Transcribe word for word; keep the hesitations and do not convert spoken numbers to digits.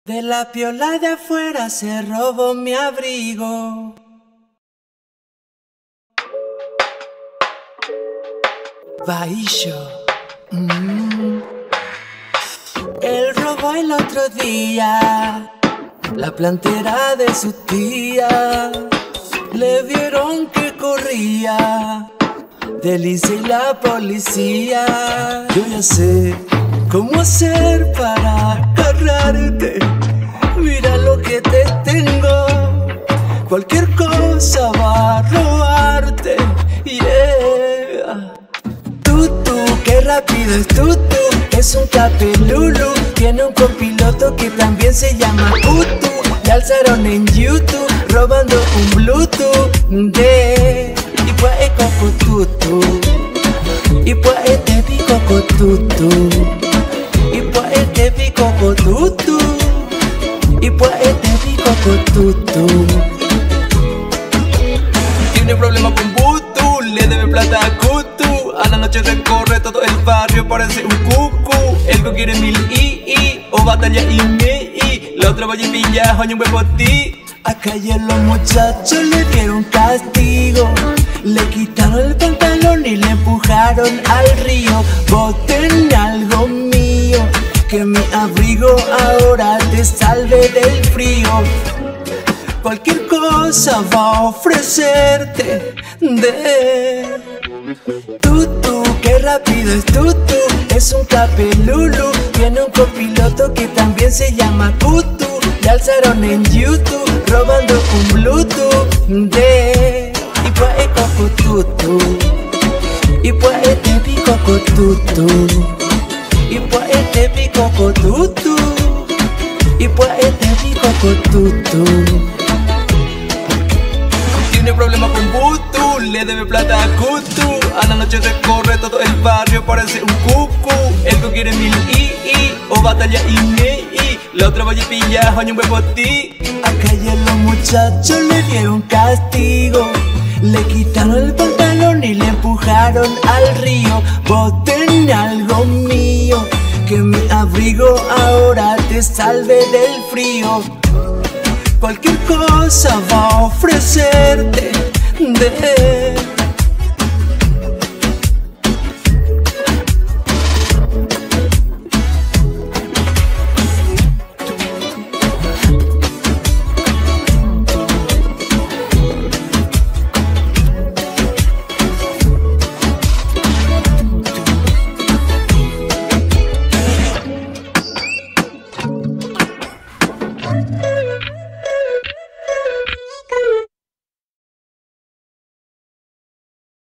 De la piola de afuera se robó mi abrigo. Baillo. Mm. Él robó el otro día la plantera de su tía. Le vieron que corría Delicia y la policía. Yo ya sé cómo hacer para agarrarte. Mira lo que te tengo. Cualquier cosa va a robarte. Yeah. Tutu, qué rápido es Tutu. Es un capelulu. Tiene un copiloto que también se llama Utu. Le alzaron en YouTube robando un Bluetooth de y pues es coco tutu. Y pues este vi coco tutu. Y pues este vi coco tutu. Y pues este vi coco tutu. Tiene problema con Butu, le debe plata a Kutu. A la noche recorre todo el barrio, parece un cucu. El que quiere mil i i o batalla y mi i. La otra vaya y pilla, oye un huevo ti. A calle los muchachos le dieron castigo. Le quitaron el pantalón y le empujaron al río. Boten algo mío, que mi abrigo ahora te salve del frío. Cualquier cosa va a ofrecerte de Tutu, qué rápido es Tutu. Es un capelulu. Tiene un copiloto que también se llama Kutu. Le alzaron en YouTube robando un Bluetooth de y pues es coco tutu. Y pues este vi coco tutu. Y pues este vi coco tutu. Y pues este vi coco tutu. Tiene problema con Butu, le debe plata a Kutu. A la noche recorre todo el barrio, parece un cucu. El que quiere mil i i o batalla y mi i. La otra vaya y pilla, oye un huevo ti. A calle los muchachos le dieron castigo. Le quitaron el pantalón y le empujaron al río. Boten algo mío, que mi abrigo ahora te salve del frío. Cualquier cosa va a ofrecerte de